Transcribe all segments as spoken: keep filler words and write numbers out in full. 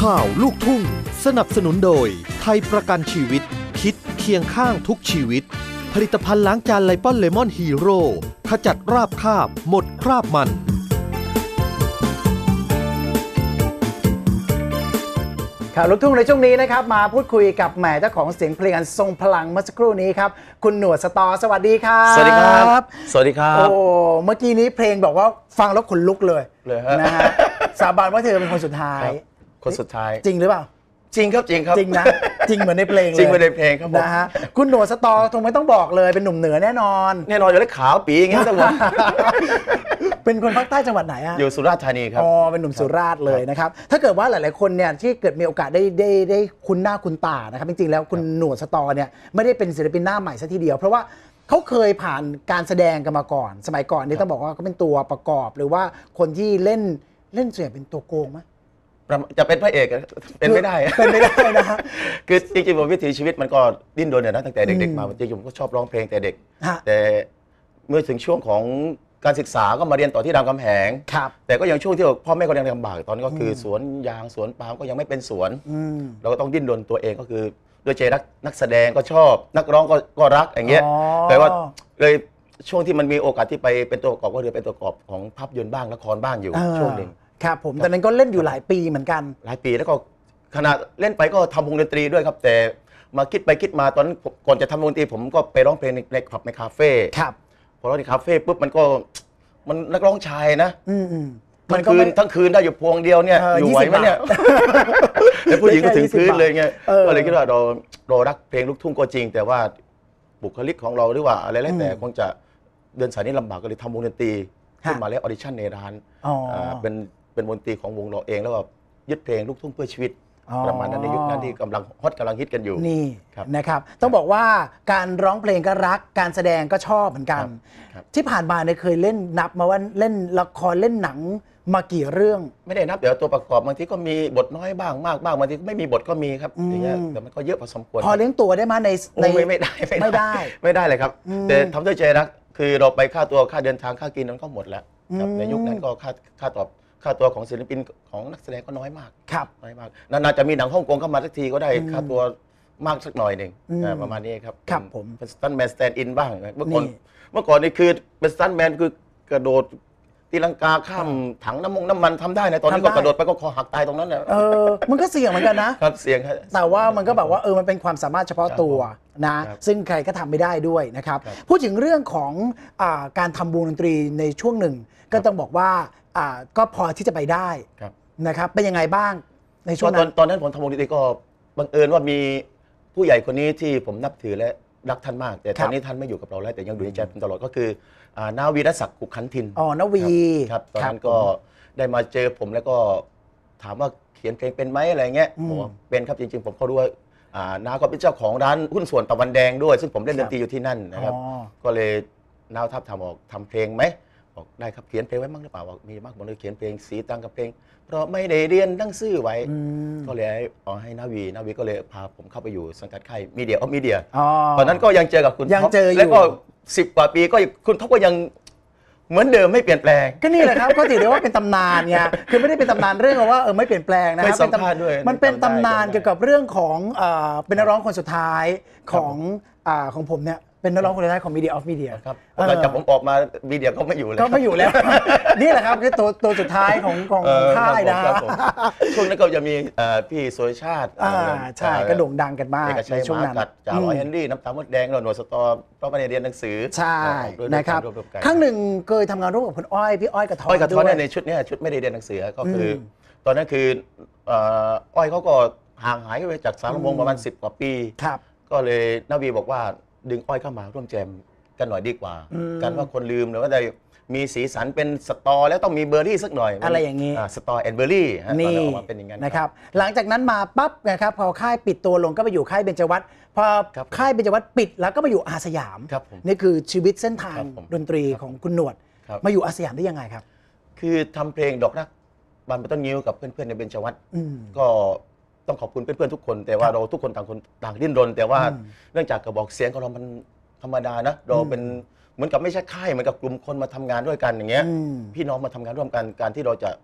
ข่าวลูกทุ่งสนับสนุนโดยไทยประกันชีวิตคิดเคียงข้างทุกชีวิตผลิตภัณฑ์ล้างจานไลปอนเลมอนฮีโร่ขจัดราบคาบหมดคราบมันข่าวลูกทุ่งในช่วงนี้นะครับมาพูดคุยกับแหมเจ้าของเสียงเพลงอันทรงพลังเมื่อสักครู่นี้ครับคุณหนวดสตอสวัสดีครับสวัสดีครับสวัสดีครับโอ้เมื่อกี้นี้เพลงบอกว่าฟังแล้วขนลุกเลยเลยนะฮะสาบานว่าเธอเป็นคนสุดท้ายคนสุดท้ายจริงหรือเปล่าจริงครับจริงครับจริงนะจริงเหมือนในเพลงเลยจริงเหมือนในเพลงครับผมนะฮะคุณหนวดสตอคงไม่ต้องบอกเลยเป็นหนุ่มเหนือแน่นอนแน่นอนอยู่แล้วขาวปีอย่างเงี้ยทั้งหมดเป็นคนภาคใต้จังหวัดไหนอะอยู่สุราษฎร์ธานีครับอ๋อเป็นหนุ่มสุราษฎร์เลยนะครับถ้าเกิดว่าหลายๆคนเนี่ยที่เกิดมีโอกาสได้ได้ได้คุ้นหน้าคุ้นตานะครับจริงๆแล้วคุณหนวดสตอเนี่ยไม่ได้เป็นศิลปินหน้าใหม่ซะทีเดียวเพราะว่าเขาเคยผ่านการแสดงกันมาก่อนสมัยก่อนนี่ต้องบอกว่าเขาเป็นตัวประกอบหรือว่าคนที่เล่นเล่นเสียงเป็นตัวโกงไหมจะเป็นพระเอกเป็นไม่ได้เป็นไม่ได้นะฮะคือจริงๆผมวิถีชีวิตมันก็ดิ้นรนเนี่ยนะตั้งแต่เด็กๆมาจริงๆผมก็ชอบร้องเพลงแต่เด็กแต่เมื่อถึงช่วงของการศึกษาก็มาเรียนต่อที่รามคำแหงแต่ก็ยังช่วงที่พ่อแม่ก็ยังลำบากตอนนี้ก็คือสวนยางสวนปาล์มก็ยังไม่เป็นสวนเราก็ต้องดิ้นรนตัวเองก็คือด้วยใจรักนักแสดงก็ชอบนักร้องก็ก็รักอย่างเงี้ยแต่ว่าเลยช่วงที่มันมีโอกาสที่ไปเป็นตัวประกอบก็เลยเป็นตัวประกอบของภาพยนตร์บ้างละครบ้างอยู่ช่วงหนึ่งครับผมตอนนั้นก็เล่นอยู่หลายปีเหมือนกันหลายปีแล้วก็ขณะเล่นไปก็ทำวงดนตรีด้วยครับแต่มาคิดไปคิดมาตอนก่อนจะทำวงดนตรีผมก็ไปร้องเพลงในคลับในคาเฟ่ครับพอร้องในคาเฟ่ปุ๊บมันก็มันนักร้องชายนะอืมทั้งคืนทั้งคืนได้อยู่พวงเดียวเนี่ยอยู่ไหวไหมเนี่ยแล้วผู้หญิงก็ถึงพื้นเลยไงก็เลยคิดว่าเราเรารักเพลงลูกทุ่งก็จริงแต่ว่าบุคลิกของเราหรือว่าอะไรแล้วแต่คงจะเดินสายนี้ลำบากก็เลยทำวงดนตรีขึ้นมาแล้วออดิชั่นในร้านเป็นเป็นวงดนตรีของวงเราเองแล้วก็ยึดเพลงลูกทุ่งเพื่อชีวิตประมาณนั้นในยุคนั้นที่กำลังฮอตกำลังฮิตกันอยู่นี่นะครับต้องบอกว่าการร้องเพลงก็รักการแสดงก็ชอบเหมือนกันที่ผ่านมาเนี่ยเคยเล่นนับมาว่าเล่นละครเล่นหนังมากี่เรื่องไม่ได้นับเดี๋ยวตัวประกอบบางทีก็มีบทน้อยบ้างมากบ้างบางทีก็ไม่มีบทก็มีครับอย่างเงี้ยแต่มันก็เยอะพอสมควรพอเลี้ยงตัวได้มาในในไม่ได้ไม่ได้ไม่ได้เลยครับแต่ทำด้วยใจรักคือเราไปค่าตัวค่าเดินทางค่ากินนั้นก็หมดแล้วในยุคนั้นก็ค่าค่าตอบค่าตัวของศิลปินของนักแสดงก็น้อยมากครับน้อยมากนานๆจะมีหนังฮ่องกงเข้ามาสักทีก็ได้ค่าตัวมากสักหน่อยหนึ่งประมาณนี้ครับครับผมเป็นสตันแมนสแตนด์อินบ้างเมื่อก่อนเมื่อก่อนนี่คือเป็นสตันแมนคือกระโดดตีลังกาข้ามถังน้ำมงน้ำมันทำได้ในตอนนี้ก็กระโดดไปก็คอหักตายตรงนั้นเนี่ยเออมันก็เสี่ยงเหมือนกันนะครับเสี่ยงครับแต่ว่ามันก็แบบว่าเออมันเป็นความสามารถเฉพาะตัวนะซึ่งใครก็ทำไม่ได้ด้วยนะครับพูดถึงเรื่องของการทำวงดนตรีในช่วงหนึ่งก็ต้องบอกว่าก็พอที่จะไปได้นะครับเป็นยังไงบ้างในช่วงนั้นตอนนั้นผมทำวงดนตรีก็บังเอิญว่ามีผู้ใหญ่คนนี้ที่ผมนับถือและรักท่านมากแต่ตอนนี้ท่านไม่อยู่กับเราแล้วแต่ยังอยู่ในใจผมตลอดก็คือนาวีรศักดิ์กุขันธินอ๋อนาวีครับตอนนั้นก็ได้มาเจอผมแล้วก็ถามว่าเขียนเพลงเป็นไหมอะไรเงี้ยผมเป็นครับจริงๆผมก็รู้ว่าน้าก็เป็นเจ้าของร้านหุ้นส่วนตะวันแดงด้วยซึ่งผมเล่นดนตรีอยู่ที่นั่นนะครับก็เลยน้าทับทำออกทำเพลงไหมบอกได้ครับเขียนเพลงไว้บ้างหรือเปล่าบอกมีมากผมเลยเขียนเพลงสีตังกับเพลงเพราะไม่ได้เรียนหนังสือไว้ก็เลยเอาให้นาวีนาวีก็เลยพาผมเข้าไปอยู่สังกัดค่ายมีเดียออฟมีเดียตอนนั้นก็ยังเจอกับคุณยังเจออยู่แล้วก็สิบกว่าปีก็คุณท็อปก็ยังเหมือนเดิมไม่เปลี่ยนแปลงก็นี่แหละครับก็ถือได้ว่าเป็นตำนานไงคือไม่ได้เป็นตำนานเรื่องว่าเออไม่เปลี่ยนแปลงนะครับมันเป็นตำนานเกี่ยวกับเรื่องของเป็นนักร้องคนสุดท้ายของของผมเนี่ยเป็นนักร้องคนแรกของ Media of Media ครับหลังจากผมออกมา Media ก็ไม่อยู่แล้วก็ไม่อยู่แล้วนี่แหละครับคือตัวตัวสุดท้ายของของค่ายนะช่วงนั้นก็จะมีพี่สุรชาติใช่ก็โด่งดังกันมากในช่วงนั้นจ่าร้อยเฮนรี่น้ำตาลมดแดงเราหนวดสตอเพราะไปเรียนหนังสือใช่นะครับครั้งหนึ่งเคยทำงานร่วมกับคุณอ้อยพี่อ้อยกระท้อนอ้อยกระท้อนในชุดนี้ชุดไม่ได้เรียนหนังสือก็คือตอนนั้นคืออ้อยเขาก็ห่างหายไปจากสารวงประมาณสิบกว่าปีก็เลยนาวีบอกว่าดึงอ้อยเข้ามาร่วมแจมกันหน่อยดีกว่ากันว่าคนลืมหรือว่าได้มีสีสันเป็นสตอแล้วต้องมีเบอร์รี่สักหน่อยอะไรอย่างนี้สตอแอนด์เบอร์รี่นี่เป็นอย่างนั้นนะครับหลังจากนั้นมาปั๊บนะครับพอค่ายปิดตัวลงก็ไปอยู่ค่ายเบญจวัฒน์พอค่ายเบญจวัฒน์ปิดแล้วก็มาอยู่อาสยามนี่คือชีวิตเส้นทางดนตรีของคุณหนวดมาอยู่อาสยามได้ยังไงครับคือทำเพลงดอกรักบานต้นงิ้วกับเพื่อนๆในเบญจวัฒน์ก็ต้องขอบคุณเพื่อนๆทุกคนแต่ว่าเราทุกคนต่างคนต่างดิ้นรนแต่ว่าเนื่องจากกระบอกเสียงของเรามันธรรมดานะเราเป็นเหมือนกับไม่ใช่ค่ายเหมือนกับกลุ่มคนมาทำงานด้วยกันอย่างเงี้ยพี่น้องมาทำงานร่วมกันการที่เราจะ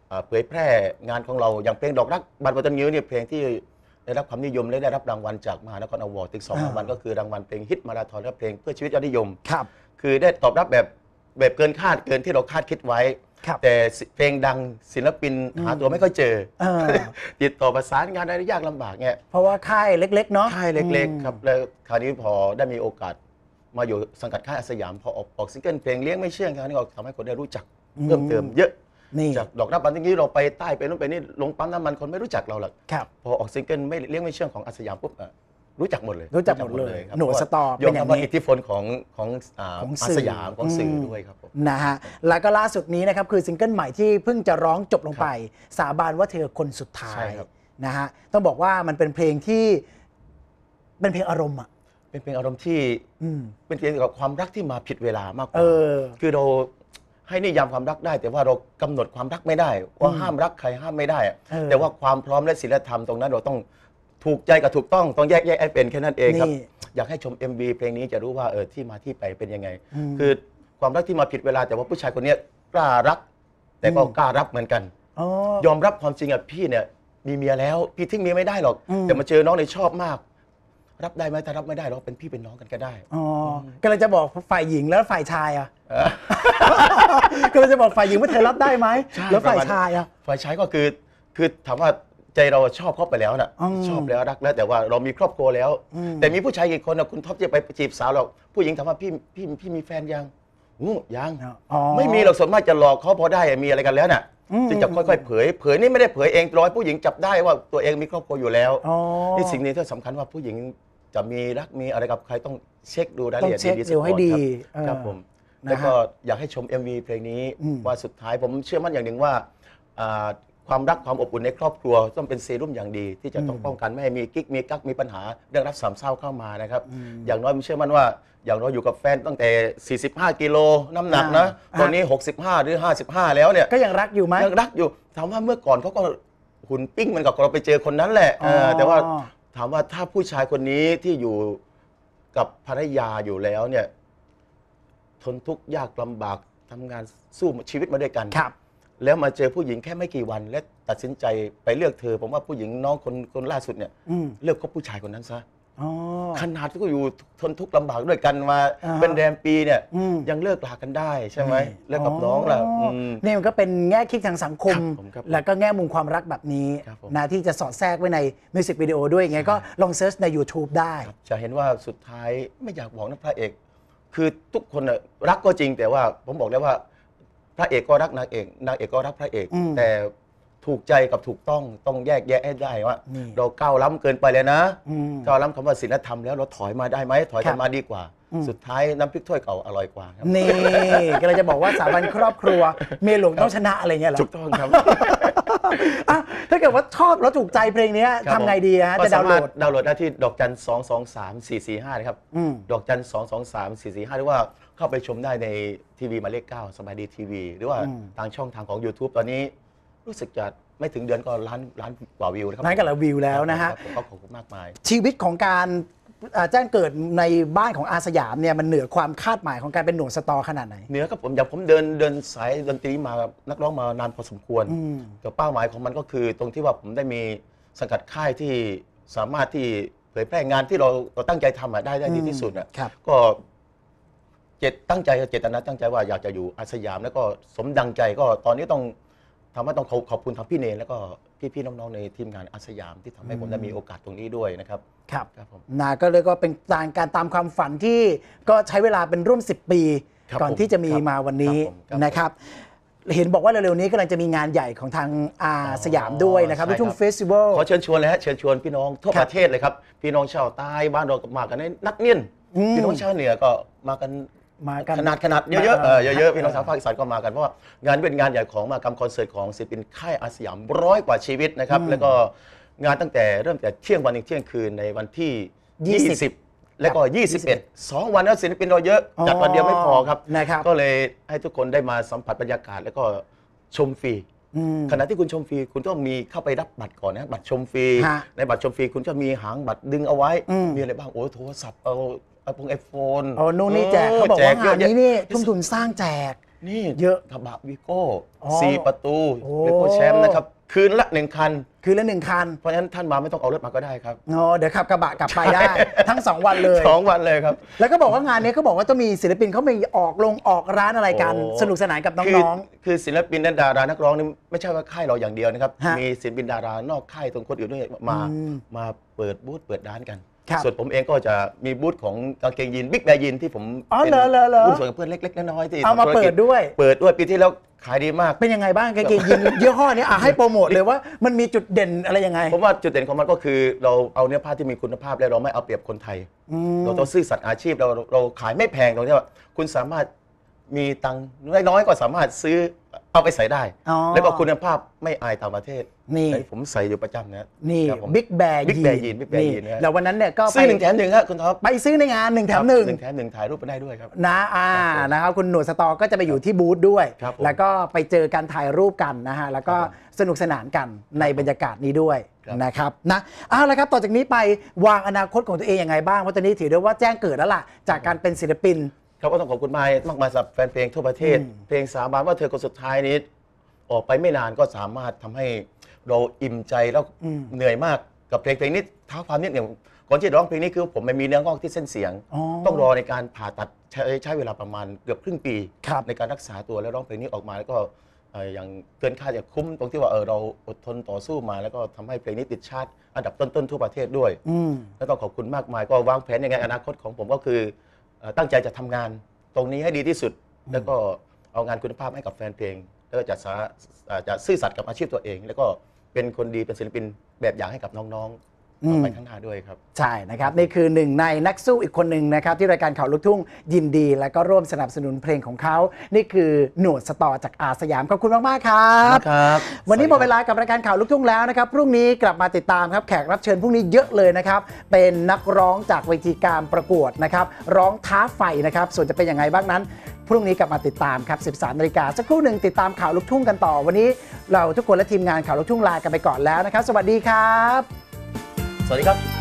อ่าเผยแพร่งานของเราอย่างเพลงดอกรักบานปะตันงิ้วเนี่ยเพลงที่ได้รับความนิยมและได้รับรางวัลจากมหานครอวอร์ดถึงสองรางวัลก็คือรางวัลเพลงฮิตมาราธอนและเพลงเพื่อชีวิตยอดนิยมครับคือได้ตอบรับแบบแบบเกินคาดเกินที่เราคาดคิดไว้ครับแต่เพลงดังศิลปินหาตัวไม่ค่อยเจอเออติดต่อประสานงานได้ยากลำบากเนี่ยเพราะว่าค่ายเล็กๆเนาะค่ายเล็กๆครับแล้วคราวนี้พอได้มีโอกาสมาอยู่สังกัดค่ายอาสยามพอออกออกซิงเกิลเพลงเลี้ยงไม่เชื่องคราวนี้ก็ทำให้คนได้รู้จักเพิ่มเติมเยอะนี่จากดอกรักบานที่นี้เราไปใต้ไปนู่นไปนี่ลงปั๊มน้ำมันคนไม่รู้จักเราหรอกครับพอออกซิงเกิลไม่เลี้ยงไม่เชื่องของอาสยามปุ๊บอะรู้จักหมดเลยรู้จักหมดเลยครับหนูสตอยเป็กนอย่างคำว่านี้อิทธิพลของของอ่าของอาสื่อสยามของสื่ออมด้วยครับผมนะฮะแล้วก็ล่าสุดนี้นะครับคือซิงเกิลใหม่ที่เพิ่งจะร้องจบลงไป สาบานว่าเธอคนสุดท้าใช่ยครับนะฮะต้องบอกว่ามันเป็นเพลงที่เป็นเพลงอารมณ์อ่ะเป็นเพลงอารมณ์ที่อืมเป็นเพลงเกี่ยวกับความรักที่มาผิดเวลามากกเอว่าอคือเราให้นิยามความรักได้ แต่ว่าเรากำหนดความรักไม่ได้ ว่าห้ามรักใครห้ามไม่ได้อะเออแต่ว่าความพร้อมและศีลธรรมตรงนั้นเราต้องถูกใจกับถูกต้องต้องแยกแยกให้เป็นแค่นั้นเองครับนี่อยากให้ชม เอ็ม วี เพลงนี้จะรู้ว่าเออที่มาที่ไปเป็นยังไงอืมคือความรักที่มาผิดเวลาแต่ว่าผู้ชายคนเนี้ยกล้ารัก แต่ก็อืมกล้ารับเหมือนกันอ๋อยอมรับความจริงอ่ะพี่เนี่ยมีเมียแล้วพี่ทิ้งเมียไม่ได้หรอกอืมแต่มาเจอน้องเนี่ยชอบมาก รับได้ไหมถ้ารับไม่ได้เราเป็นพี่เป็นน้องกันก็ได้อ๋อกำลังจะบอกฝ่ายหญิงแล้วฝ่ายชายอ่ะเออกำลังจะบอกฝ่ายหญิงว่าเธอรับได้ไหมใช่แล้วฝ่ายประมาณชายอ่ะฝ่ายชายก็คือคือถามว่าใจเราชอบเขาไปแล้วน่ะอืมชอบแล้วรักแล้วแต่ว่าเรามีครอบครัวแล้วอืมแต่มีผู้ชายกี่คนนะคุณท็อปจะไปจีบสาวเราผู้หญิงถามว่าพี่พี่พี่มีแฟนยังอู้ยังอ๋อไม่มีหรอกส่วนมากจะหลอกเขาพอได้มีอะไรกันแล้วน่ะอืมจึงจะค่อยๆเผยเผยนี่ไม่ได้เผยเองร้อยผู้หญิงจับได้ว่าตัวเองมีครอบครัวอยู่แล้วอ๋อนี่สิ่งนี้ที่สำคัญว่าผู้หญิงจะมีรักมีอะไรกับใครต้องเช็คดูรายละเอียดต้องเช็คดีๆดูให้ดีครับครับเออผมนะฮะแล้วก็อยากให้ชม เอ็ม วี เพลงนี้อืมว่าสุดท้ายผมเชื่อมั่นอย่างหนึ่งว่าอ่าความรักความอบอุ่นในครอบครัวต้องเป็นเซรุ่มอย่างดี ที่จะต้องป้องกันไม่ให้มีกิ๊กมีกักมีปัญหาเรื่องรักสามเศร้าเข้ามานะครับ อย่างน้อยผมเชื่อมั่นว่าอย่างเราอยู่กับแฟนตั้งแต่ สี่สิบห้า กิโลน้ำหนักนะอ่าตอนนี้ หกสิบห้า หรือ ห้าสิบห้า แล้วเนี่ยก็ยังรักอยู่ไหมยังรักอยู่ถามว่าเมื่อก่อนเขาก็หุ่นปิ้งเหมันกับเราไปเจอคนนั้นแหละเออแต่ว่าอ๋อถามว่าถ้าผู้ชายคนนี้ที่อยู่กับภรรยาอยู่แล้วเนี่ยทนทุกข์ยากลำบากทำงานสู้ชีวิตมาด้วยกันครับแล้วมาเจอผู้หญิงแค่ไม่กี่วัน และตัดสินใจไปเลือกเธอ ผมว่าผู้หญิงน้องคนคนล่าสุดเนี่ยอืมเลือกคบผู้ชายคนนั้นซะอ๋อขนาดที่ก็อยู่ทนทุกข์ลำบากด้วยกันมาอ่าเป็นแรมปีเนี่ยอืมยังเลิกลากันได้ใช่ไหมนี่แล้วกับน้องล่ะอ๋อมนี่มันก็เป็นแง่คิดทางสังคมครับผมครับผมแล้วก็แง่มุมความรักแบบนี้ครับผมนะที่จะสอดแทรกไว้ในมิวสิกวิดีโอด้วยยังไงก็ลองเซิร์ชใน YouTube ได้จะเห็นว่าสุดท้ายไม่อยากบอกนะพระเอก คือทุกคนน่ะรักก็จริงแต่ว่าผมบอกแล้วว่า พระเอกก็รักนางเอกนางเอกก็รักพระเอกอืมแต่ถูกใจกับถูกต้องต้องแยกแยะให้ได้ว่านี่เราก้าวล้ำเกินไปเลยนะอืมก้าวล้ำคำว่าศีลธรรมแล้วเราถอยมาได้ไหมถอยครักันบมาดีกว่าอืมสุดท้ายน้ำพริกถ้วยเก่าอร่อยกว่าครับนี่ก็เลยจะบอกว่าสถาบันครอบครัวเมียหลวงต้องชนะอะไรเงี้ยเหรอถูกต้องครับอ่ะถ้าเกิดว่าชอบแล้วถูกใจเพลงเนี้ยครับทำไงดีฮะก็จะดาวน์โหลดสมรถดาวน์โหลดได้ที่ดอกจันสองสองสามสี่สี่ห้านะครับอืมดอกจันสองสองสามสี่สี่ห้าหรือว่าเข้าไปชมได้ในทีวีหมายเลขเก้าสบายดีทีวีหรือว่าอืมทางช่องทางของ YouTube ตอนนี้รู้สึกจะไม่ถึงเดือนก็ล้านล้านกว่าวิวนะครับนั้นกับเราวิวแล้วนะฮะครับผมก็ขอบคุณมากมายชีวิตของการอ่าแจ้งเกิดในบ้านของอาสยามเนี่ยมันเหนือความคาดหมายของการเป็นหนุ่มสตอขนาดไหนเหนือครับผมอย่างผมเดินเดินสายดนตรีมานักร้องมานานพอสมควรอืมแต่เป้าหมายของมันก็คือตรงที่ว่าผมได้มีสังกัดค่ายที่สามารถที่เผยแพร่งานที่เราเราตั้งใจทำอะได้ได้ดีที่สุดอะครับก็เจตตั้งใจเจตนาตั้งใจว่าอยากจะอยู่อาสยาม แล้วก็สมดังใจก็ตอนนี้ต้องทำให้ต้องขอบขอบคุณทางพี่เนรแล้วก็พี่ๆน้องๆในทีมงานอาสยามที่ทำให้ผมได้มีโอกาสตรงนี้ด้วยนะครับครับครับผมนาก็เลยก็เป็นการการตามความฝันที่ก็ใช้เวลาเป็นร่วมสิบปีครับก่อนผมที่จะมีครับมาวันนี้ครับผมครับนะครับ เห็นบอกว่าเร็วๆนี้กำลังจะมีงานใหญ่ของทางอาสยามด้วยนะครับใช่ลูกทุ่งครับเฟสติวัลขอเชิญชวนเลยฮะเชิญชวนพี่น้องทั่วครับประเทศเลยครับ พี่น้องชาวใต้บ้านเราก็มากันในนัดเนียนอืมพี่น้องชาวเหนือก็มากันมากันขนาดขนาดเยอะๆเออเออเยอะๆพี่น้องชาวภาคอีสานก็มากันเพราะว่างานเป็นงานใหญ่ของมหกรรมคอนเสิร์ตของศิลปินค่ายอาสยามร้อยกว่าชีวิตนะครับแล้วก็งานตั้งแต่เริ่มแต่เที่ยงวันถึงเที่ยงคืนในวันที่ยี่สิบยี่สิบ แล้วก็ ยี่สิบเอ็ด สองวันแล้วศิลปินเราเยอะอ๋อจัดวันเดียวไม่พอครับนะครับก็เลยให้ทุกคนได้มาสัมผัสบรรยากาศแล้วก็ชมฟรีอืมขณะที่คุณชมฟรีคุณต้องมีเข้าไปรับบัตรก่อนนะบัตรชมฟรีฮะในบัตรชมฟรีคุณจะมีหางบัตรดึงเอาไว้อืมมีอะไรบ้างโอ้โทรศัพท์เอาไอโฟนไอโฟนโอ้นู่นนี่แจกเขาบอกว่างานนี้นี่ทุ่มทุนสร้างแจกนี่เยอะกระบะวีโก้อ๋อสี่ประตูโอ้เลโก้แชมป์นะครับคืนละหนึ่งคันคือละหนึ่งคันเพราะฉะนั้นท่านมาไม่ต้องเอารถมาก็ได้ครับอ๋อเดี๋ยวขับกระบะกลับไปได้ ทั้งสองวันเลยสองวันเลยครับแล้วก็บอกว่างานนี้เขาบอกว่าต้องมีศิลปินเขามีออกลงออกร้านอะไรกันโอ้สนุกสนานกับคือน้องคือศิลปินและดารานักร้องนี่ไม่ใช่ว่าค่ายเราอย่างเดียวนะครับฮะมีศิลปินดารานอกค่ายตรงคนอื่นด้วยมาอืมมาเปิดบูธเปิดร้านกันครับส่วนผมเองก็จะมีบูธของกางเกงยีนบิ๊กแบร์ยีนที่ผมอ๋อเป็นเหรอเหรอเหรอหุ้นส่วนกับเพื่อนเล็กๆน้อยๆที่เอามาทำธุรเปิกิดจด้วยเปิดด้วยปีที่แล้วขายดีมากเป็นยังไงบ้างกางเกงยีนยี่ห้อนี้อ่ะให้โปรโมทเลยว่ามันมีจุดเด่นอะไรยังไงผมว่าจุดเด่นของมันก็คือเราเอาเนื้อผ้าที่มีคุณภาพและเราไม่เอาเปรียบคนไทยอืมเราต้องซื่อสัตย์อาชีพเราเราขายไม่แพงตรงที่ว่าคุณสามารถมีตังค์น้อยๆก็สามารถซื้อเอาไปใส่ได้อ๋อแล้วก็คุณภาพไม่อายต่างประเทศนี่ไอ้ผมใส่อยู่ประจำนะนี่ครับผมบิ๊กแบร์ Big Bear Jean Big Bear Jean นะฮะแล้ววันนั้นเนี่ยก็ซื้อหนึ่งแถมหนึ่งครับคุณท็อปไปซื้อในงานหนึ่งแถมหนึ่งหนึ่งแถมหนึ่งถ่ายรูปไปได้ด้วยครับนะอ่าครับผมนะครับคุณหนวดสตอก็จะไปอยู่ที่บูธด้วยครับผมแล้วก็ไปเจอกันถ่ายรูปกันนะฮะแล้วก็ครับผมสนุกสนานกันในบรรยากาศนี้ด้วยครับนะครับนะเอาละครับต่อจากนี้ไปวางอนาคตของตัวเองยังไงบ้างเพราะตอนนี้ถือได้ว่าแจ้งเกิดแล้วล่ะจากการเป็นศิลปินครับก็ต้องขอบคุณมากมากมายสำหรับแฟนเพลงทั่วประเทศอืมเพลงสาบานว่าเธอคนสุดท้ายนี้ ออกไปไม่นานก็สามารถทำให้เราอิ่มใจแล้วเหนื่อยมากกับเพลงเพลงนี้ท้าความนิดหนึ่งก่อนที่จะร้องเพลงนี้คือผมไม่มีเนื้องอกที่เส้นเสียงอ๋อต้องรอในการผ่าตัดใช้ใช้เวลาประมาณเกือบครึ่งปีครับในการรักษาตัวแล้วร้องเพลงนี้ออกมาแล้วก็เอ่ออย่างเกินคาดอย่างคุ้มตรงที่ว่าเออเราอดทนต่อสู้มา แล้วก็ทำให้เพลงนี้ติดชาร์ตอันดับต้นๆทั่วประเทศด้วยอืมแล้วต้องขอบคุณมากมายก็วางแผนยังไงอนาคตของผมก็คือเอ่อตั้งใจจะทำงานตรงนี้ให้ดีที่สุด แล้วก็เอางานคุณภาพให้กับแฟนเพลง แล้วก็จะสาอ่าจะซื่อสัตย์กับอาชีพตัวเอง แล้วก็เป็นคนดีเป็นศิลปินแบบอย่างให้กับน้องๆต่อไปข้างหน้าด้วยครับใช่นะครับนี่คือหนึ่งในนักสู้อีกคนหนึ่งนะครับที่รายการข่าวลูกทุ่งยินดี และก็ร่วมสนับสนุนเพลงของเขานี่คือหนวดสตอจากอาสยามขอบคุณมากๆครับครับวันนี้หมดเวลากับรายการข่าวลูกทุ่งแล้วนะครับพรุ่งนี้กลับมาติดตามครับแขกรับเชิญพรุ่งนี้เยอะเลยนะครับเป็นนักร้องจากเวทีการประกวดนะครับร้องท้าไฟนะครับส่วนจะเป็นยังไงบ้างนั้นพรุ่งนี้กลับมาติดตามครับสิบสามนาฬิกาสักครู่หนึ่งติดตามข่าวลูกทุ่งกันต่อวันนี้เราทุกคนและทีมงานข่าวลูกทุ่งลากันไปก่อนแล้วนะครับสวัสดีครับสวัสดีครับ